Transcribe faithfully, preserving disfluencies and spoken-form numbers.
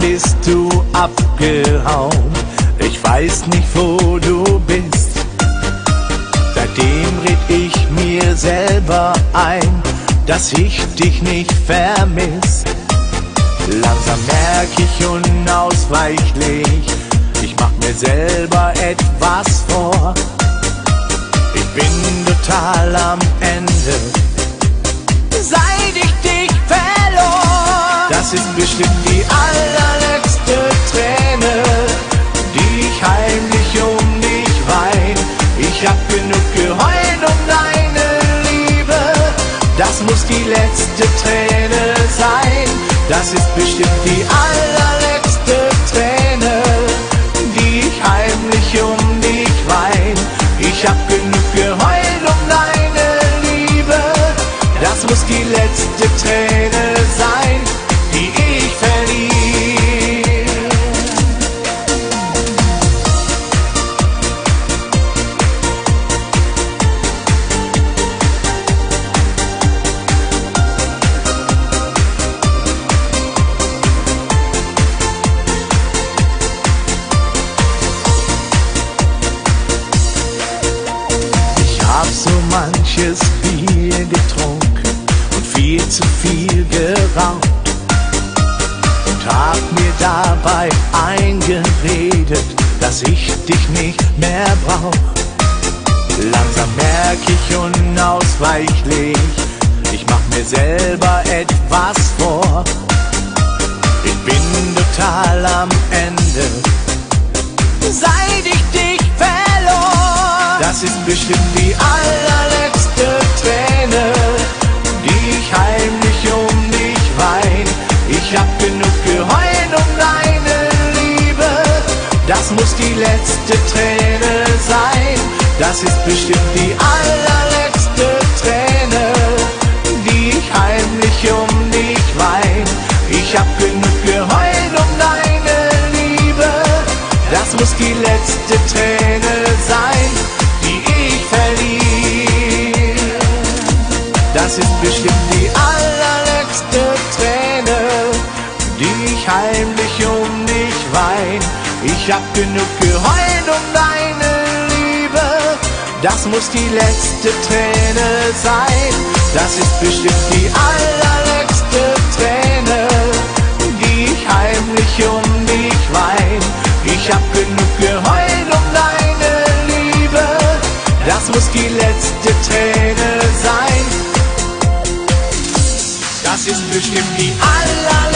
bist du abgehauen. Ich weiß nicht, wo du bist. Seitdem red ich mir selber ein, dass ich dich nicht vermiss. Langsam merk ich unausweichlich, ich mach mir selber etwas vor. Ich bin total am Ende, seit ich dich verlor. Das ist bestimmt die allerletzte Träne, die ich heimlich um dich wein. Ich hab genug geheult um deine Liebe, das muss die letzte Träne sein. Das ist bestimmt die allerletzte Träne, die ich heimlich um dich wein. Ich hab genug geheult um deine Liebe, das muss die letzte Träne sein, die ich verliere. Hab so manches Bier getrunken und viel zu viel geraucht und hab mir dabei eingeredet, dass ich dich nicht mehr brauch. Langsam merk ich unausweichlich, ich mach mir selber etwas vor. Ich bin total am Ende, seit ich dich verlor. Das ist bestimmt die allerletzte Träne, die ich heimlich um dich wein. Ich hab genug geheult um deine Liebe, das muss die letzte Träne sein. Das ist bestimmt die allerletzte Träne, die ich heimlich um dich wein. Ich hab genug geheult um deine Liebe, das muss die letzte Träne sein, die ich verliere. Das ist bestimmt die allerletzte Träne, die ich heimlich um dich wein. Ich hab genug geheult um deine Liebe, das muss die letzte Träne sein. Das ist bestimmt die allerletzte Träne, die ich heimlich um dich wein. Ich hab genug geheult um deine Liebe, das muss die letzte Träne sein. Das ist bestimmt die allerletzte